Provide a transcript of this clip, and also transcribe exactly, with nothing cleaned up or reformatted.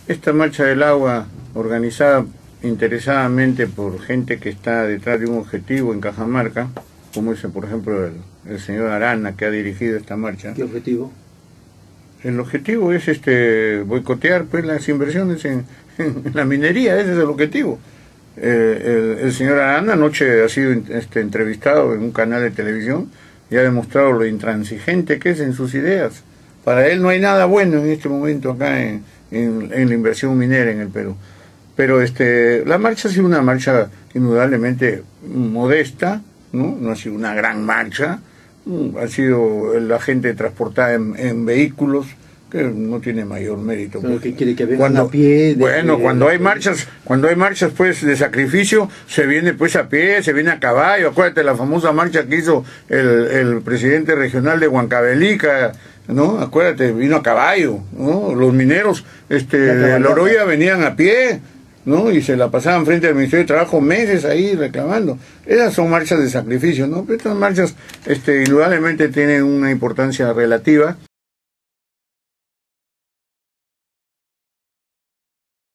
Esta marcha del agua, organizada interesadamente por gente que está detrás de un objetivo en Cajamarca, como es, por ejemplo, el, el señor Arana, que ha dirigido esta marcha. ¿Qué objetivo? El objetivo es este boicotear pues las inversiones en, en la minería, ese es el objetivo. Eh, el, el señor Arana anoche ha sido este, entrevistado en un canal de televisión y ha demostrado lo intransigente que es en sus ideas. Para él no hay nada bueno en este momento acá en, en, en la inversión minera en el Perú. Pero este, la marcha ha sido una marcha indudablemente modesta, ¿no? No ha sido una gran marcha, ha sido la gente transportada en, en vehículos, que no tiene mayor mérito. Pero pues. que quiere que vengan Cuando, a pie. De, bueno, de, cuando de, hay marchas, cuando hay marchas pues de sacrificio, se viene pues a pie, se viene a caballo. Acuérdate la famosa marcha que hizo el, el presidente regional de Huancavelica, ¿no? Acuérdate, vino a caballo, ¿no? Los mineros este, de Loroya venían a pie, ¿no? Y se la pasaban frente al Ministerio de Trabajo meses ahí reclamando. Esas son marchas de sacrificio, ¿no? Pero estas marchas este, indudablemente tienen una importancia relativa.